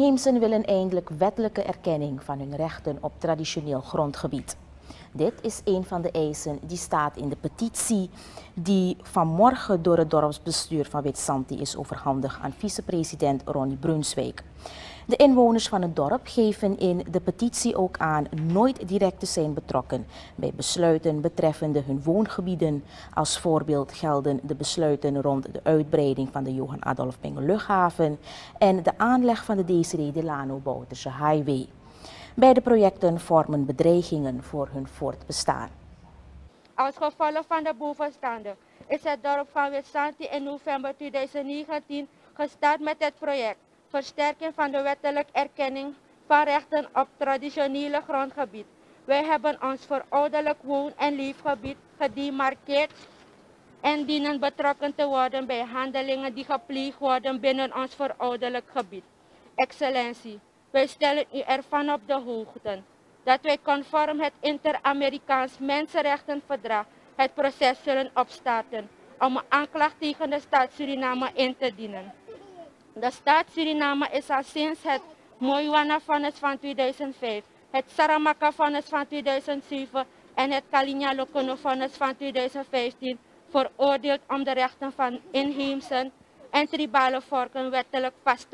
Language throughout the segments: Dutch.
Inheemsen willen eindelijk wettelijke erkenning van hun rechten op traditioneel grondgebied. Dit is een van de eisen die staat in de petitie die vanmorgen door het dorpsbestuur van Witsanti is overhandigd aan vicepresident Ronnie Brunswijk. De inwoners van het dorp geven in de petitie ook aan nooit direct te zijn betrokken bij besluiten betreffende hun woongebieden. Als voorbeeld gelden de besluiten rond de uitbreiding van de Johan Adolf Pingel luchthaven en de aanleg van de Desiree Delano-Bouterse Highway. Beide projecten vormen bedreigingen voor hun voortbestaan. Als gevolg van de bovenstaande is het dorp van Witsanti in november 2019 gestart met het project Versterking van de wettelijke erkenning van rechten op traditionele grondgebied. Wij hebben ons verouderlijk woon- en leefgebied gedemarkeerd en dienen betrokken te worden bij handelingen die gepleegd worden binnen ons verouderlijk gebied. Excellentie, wij stellen u ervan op de hoogte dat wij conform het Inter-Amerikaans Mensenrechtenverdrag het proces zullen opstarten om een aanklacht tegen de staat Suriname in te dienen. De staat Suriname is al sinds het Moywana-vonnis van 2005, het Saramaka-vonnis van 2007 en het Kalinia-Lokono-vonnis van 2015 veroordeeld om de rechten van inheemsen en tribale volken wettelijk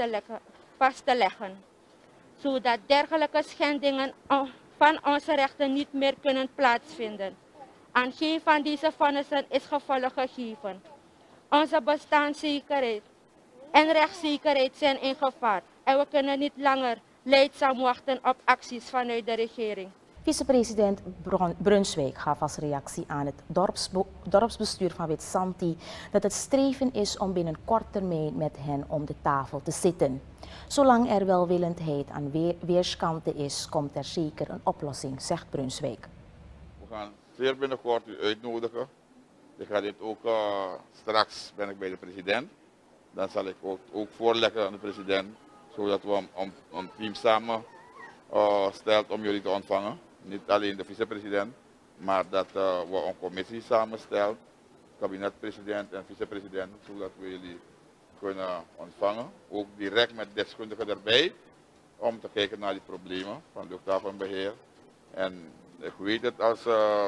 vast te leggen, zodat dergelijke schendingen van onze rechten niet meer kunnen plaatsvinden. Aan geen van deze vonnissen is gevolg gegeven. Onze bestaanszekerheid en rechtszekerheid zijn in gevaar en we kunnen niet langer lijdzaam wachten op acties vanuit de regering. Vicepresident Brunswijk gaf als reactie aan het dorpsbestuur van Witsanti dat het streven is om binnen kort termijn met hen om de tafel te zitten. Zolang er welwillendheid aan weerskanten is, komt er zeker een oplossing, zegt Brunswijk. We gaan zeer binnenkort u uitnodigen. Ik ga dit ook straks ben ik bij de president. Dan zal ik ook voorleggen aan de president, zodat we een team samen stelt om jullie te ontvangen. Niet alleen de vicepresident, maar dat we een commissie samenstelt, kabinetpresident en vicepresident, zodat we jullie kunnen ontvangen. Ook direct met deskundigen erbij, om te kijken naar die problemen van luchthavenbeheer. En ik weet het als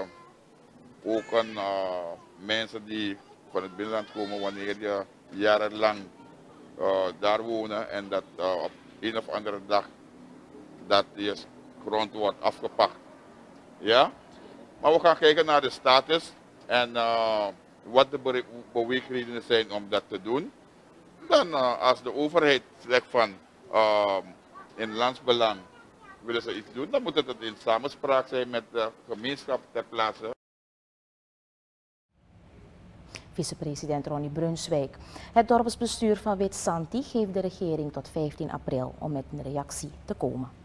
ook mensen die van het binnenland komen wanneer je jarenlang daar wonen en dat op een of andere dag dat je grond wordt afgepakt. Ja? Maar we gaan kijken naar de status en wat de beweegredenen zijn om dat te doen. Dan als de overheid zegt van in landsbelang willen ze iets doen, dan moet het in samenspraak zijn met de gemeenschap ter plaatse. Vicepresident Ronnie Brunswijk. Het dorpsbestuur van Witsanti geeft de regering tot 15 april om met een reactie te komen.